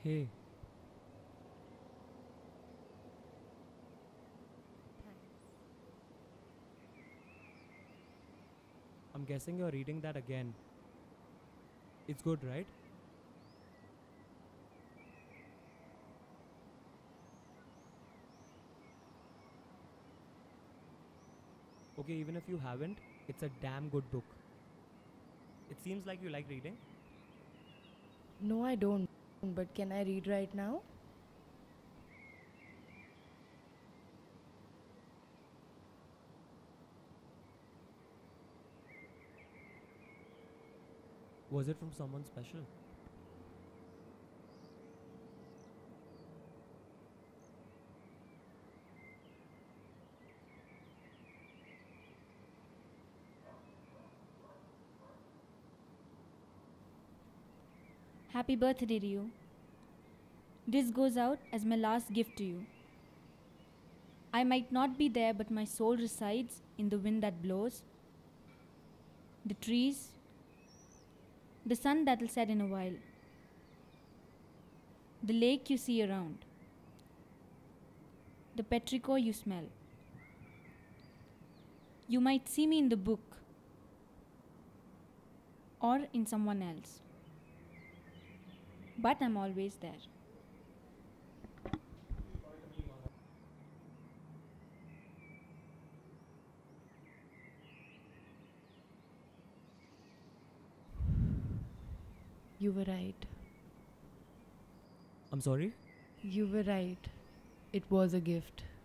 Hey, I'm guessing you're reading that again. It's good, right? Okay, even if you haven't, it's a damn good book. It seems like you like reading. No, I don't. But can I read right now? Was it from someone special? Happy birthday, Rio. This goes out as my last gift to you. I might not be there, but my soul resides in the wind that blows, the trees, the sun that'll set in a while, the lake you see around, the petrichor you smell. You might see me in the book or in someone else, but I'm always there. You were right. I'm sorry? You were right. It was a gift.